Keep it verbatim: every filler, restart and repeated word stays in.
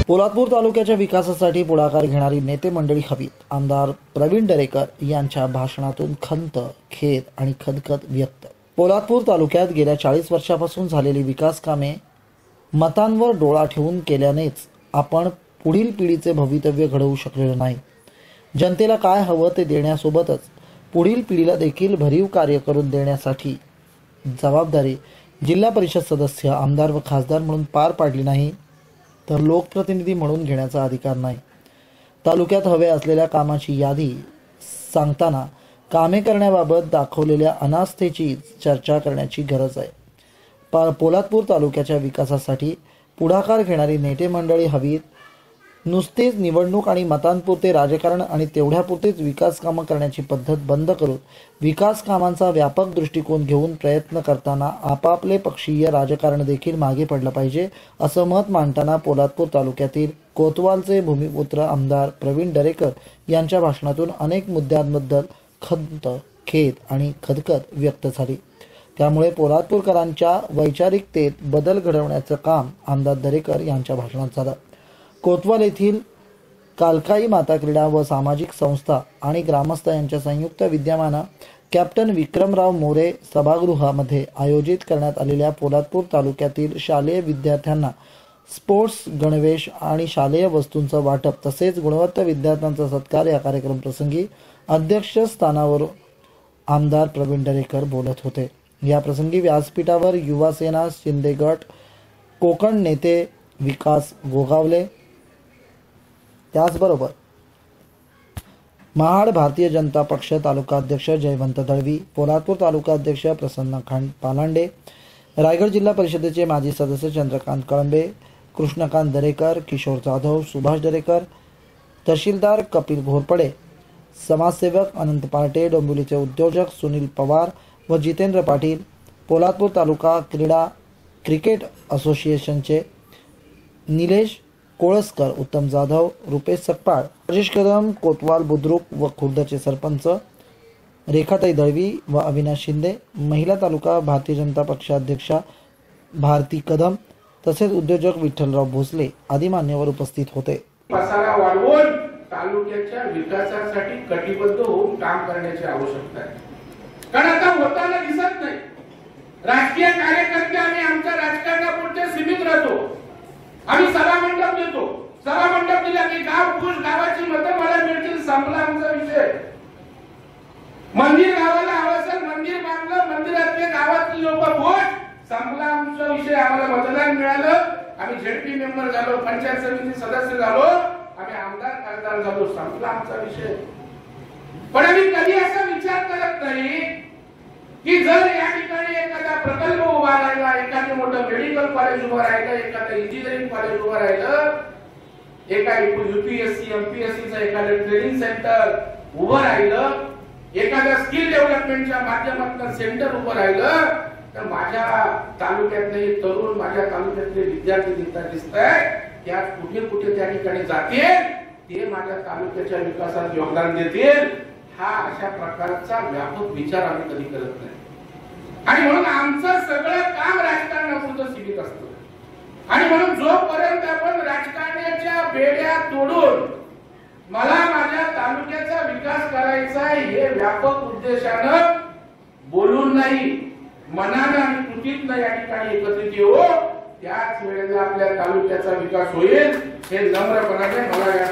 पोलादपूर तालुक्याच्या विकासासाठी पुढाकार घेणारी नेते मंडळी हवीत. आमदार प्रवीण दरेकर यांच्या भाषणातून खंत, खेद आणि खदखद व्यक्त. पोलादपूर तालुक्यात गेल्या चाळीस वर्षापासून झालेली विकास कामे मतांवर डोळा ठेवून केल्यानेच आपण पुढील पिढीचे भवितव्य घडवू शकलेलो नाही. जनतेला काय हवं ते देण्यासोबतच पुढील पिढीला देखील भरीव कार्य करून देण्यासाठी जबाबदारी जिल्हा परिषद सदस्य, आमदार व खासदार म्हणून पार पाडली नाही तर लोकप्रतिनिधी म्हणून घेण्याचा अधिकार नाही. तालुक्यात हवे असलेल्या कामाची यादी सांगताना कामे करण्याबाबत दाखवलेल्या अनास्थेची चर्चा करण्याची गरज आहे. पोलादपूर तालुक्याच्या विकासासाठी पुढाकार घेणारी नेते मंडळी हवीत. नुसतेच निवडणूक आणि मतांपुरते राजकारण आणि तेवढ्यापुरतेच विकास कामं करण्याची पद्धत बंद करून विकास कामांचा व्यापक दृष्टिकोन घेऊन प्रयत्न करताना आपापले पक्षीय राजकारण देखील मागे पडलं पाहिजे, असं मत मांडताना पोलादपूर तालुक्यातील कोतवालचे भूमिपुत्र आमदार प्रवीण दरेकर यांच्या भाषणातून अनेक मुद्द्यांबद्दल खंत, खेद आणि खदखद व्यक्त झाली. त्यामुळे पोलादपूरकरांच्या वैचारिकतेत बदल घडवण्याचं काम आमदार दरेकर यांच्या भाषणात झालं. कोतवाल येथील कालकाई माता क्रीडा व सामाजिक संस्था आणि ग्रामस्थ यांच्या संयुक्त विद्यमानं कॅप्टन विक्रमराव मोरे सभागृहामध्ये आयोजित करण्यात आलेल्या पोलादपूर तालुक्यातील शालेय विद्यार्थ्यांना स्पोर्ट्स गणवेश आणि शालेय वस्तूंचं वाटप तसेच गुणवत्ता विद्यार्थ्यांचा सत्कार या कार्यक्रमप्रसंगी अध्यक्षस्थानावर आमदार प्रवीण दरेकर बोलत होते. या प्रसंगी व्यासपीठावर युवा सेना शिंदे गट, कोकण नेते विकास गोगावले, त्याचबरोबर महाड भारतीय जनता पक्ष तालुका अध्यक्ष जयवंत दळवी, पोलादपूर तालुका अध्यक्ष प्रसन्न पालांडे, रायगड जिल्हा परिषदेचे माजी सदस्य चंद्रकांत कळंबे, कृष्णकांत दरेकर, किशोर जाधव, सुभाष दरेकर, तहसीलदार कपिल घोरपडे, समाजसेवक अनंत पार्टे, डोंबिवलीचे उद्योजक सुनील पवार व जितेंद्र पाटील, पोलादपूर तालुका क्रीडा क्रिकेट असोसिएशनचे निलेश कोळसकर, उत्तम जाधव, रुपेश सकपाळ, राजेश कदम, कोतवाल बुद्रुक व खुर्दचे सरपंच रेखाताई दळवी व अविनाश शिंदे, महिला तालुका भारतीय जनता पक्षाध्यक्षा भारती कदम तसेच उद्योजक विठ्ठलराव भोसले आदी मान्यवर उपस्थित होते. पसारा वाढवून तालुक्याच्या विकासासाठी कटिबद्ध होऊन काम करण्याची आवश्यकता आहे. कारण आता होताना दिसत नाही. राजकीय कार्यकर्ते आम्ही आमच्या राजकारणापुरते सीमित राहतो. आम्ही सभा मंडप देतो. सभा मंडप दिला की गाव खुश, गावाची मतं मला मिळतील, संपला आमचा विषय. मंदिर गावाला हवं असेल, मंदिर बांधलं, मंदिरातले गावातले लोक खुश, संपला आमचा विषय. आम्हाला मतदान मिळालं, आम्ही झेडपी मेंबर झालो, पंचायत समिती सदस्य झालो, आम्ही आमदार खासदार झालो, संपला आमचा विषय. पण आम्ही कधी असा विचार करत नाही की जर या ठिकाणी एखादा प्रकल्प उभा राहिला, एखादं मोठं मेडिकल कॉलेज उभं राहिलं, एखादं इंजिनिअरिंग कॉलेज उभं राहिलं, एका युपीएससी एमपीएससीचं एखादं ट्रेनिंग सेंटर उभं राहिलं, एखाद्या स्किल डेव्हलपमेंटच्या माध्यमातून सेंटर उभं राहिलं, तर माझ्या तालुक्यातले तरुण, माझ्या तालुक्यातले विद्यार्थी दिसत आहेत, त्या कुठे कुठे त्या ठिकाणी जातील, ते माझ्या तालुक्याच्या विकासात योगदान देतील. हा अशा प्रकारचा व्यापक विचार आम्ही कधी करत नाही. आणि म्हणून आमचं सगळं काम राजकारणापुरतं सीमित असतं. आणि म्हणून जोपर्यंत आपण राजकारणाच्या बेड्या तोडून मला माझ्या तालुक्याचा विकास करायचा हे व्यापक उद्देशानं बोलून नाही, मनानं आणि कृतीतनं या ठिकाणी एकत्रित येऊ, त्याच वेळेला आपल्या तालुक्याचा विकास होईल हे नम्रपणाने मला